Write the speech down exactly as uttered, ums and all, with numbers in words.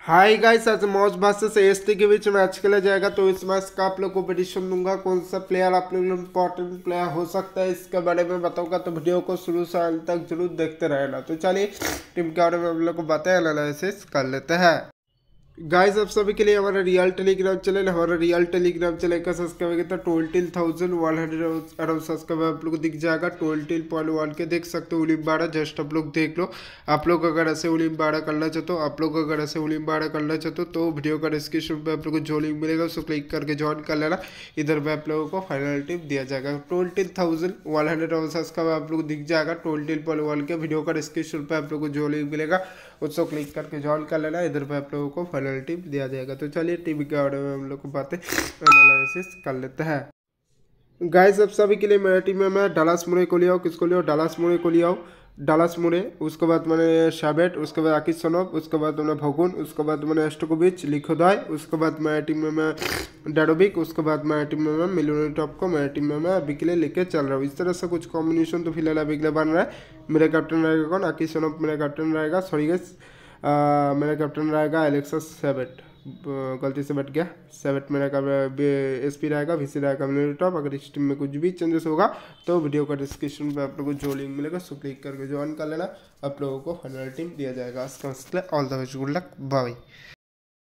Hi guys, आज मौज versus AST के बीच मैच खेला जाएगा। तो इस मैच का आप लोग को प्रेडिक्शन दूंगा, कौन सा प्लेयर आप लोग इंपॉर्टेंट प्लेयर हो सकता है इसके बारे में बताऊंगा। तो वीडियो को शुरू से अंत तक जरूर देखते रहना। तो चलिए टीम के बारे में हम लोग को बताया एनालिसिस कर लेते हैं। गाइस, आप सभी के लिए हमारा रियल टेलीग्राम चैनल हमारा रियल टेलीग्राम चैनल का सब्सक्राइब किया twenty thousand one hundred around subscriber आप लोग को दिख जाएगा। ट्वेंटी पॉइंट वन के देख सकते हो। उलिम बारह जस्ट आप लोग देख लो। आप लोग अगर ऐसे उलिम बारह करना चाहते हो आप लोग अगर ऐसे उलिम बारह करना चाहते हो तो वीडियो का डिस्क्रिप्शन पे आप लोग को जो लिंक मिलेगा उसको क्लिक करके ज्वाइन कर लेना। इधर पे आप लोगों को फाइनल टिप दिया जाएगा। Twenty thousand one hundred around subscriber आप लोग को दिख जाएगा। ट्वेंटी पॉइंट वन के वीडियो का डिस्क्रिप्शन पे आप लोग को जो लिंक मिलेगा उसको क्लिक करके ज्वाइन कर लेना। इधर पे आप लोगों को फाइनल टिप दिया जाएगा। तो चलिए टीम के बारे में हम लोग को बातें एनालिसिस कर लेते हैं। गाइस, अब सभी के लिए मेरा टीम में मैं डालास मुरे को ले आओ। किसको ले आओ? डालास मुरे को ले आओ। डालास मुरे, उसके बाद मैंने शाबेट, उसके बाद आकिश सनोप, उसके बाद मैंने भगुन, उसके बाद मैंने एस्टोकोविच लिखोदाय, उसके बाद मेरा टीम में मैं डाडोबिक, उसके बाद मेरा टीम में मैं मिलोनी टॉप को मेरा टीम में मैं अभी के लिए लेके चल रहा हूँ। इस तरह से कुछ कॉम्बिनेशन तो फिलहाल अभी के लिए बन रहा है। मेरा कैप्टन रहेगा कौन? आकिश सनोप मेरा कैप्टन रहेगा। सॉरी गाइस, मेरा कैप्टन रहेगा एलेक्सस सेवेट, गलती से बैठ गया। सेवेट मेरा का एस पी रहेगा। वीसी रहेगा मिलोनी टॉप। अगर इस टीम में कुछ भी चेंजेस होगा तो वीडियो का डिस्क्रिप्शन पे आप लोगों को जो लिंक मिलेगा उसको क्लिक करके ज्वाइन कर लेना। आप लोगों को फाइनल टीम दिया जाएगा। All the best, good luck, bye.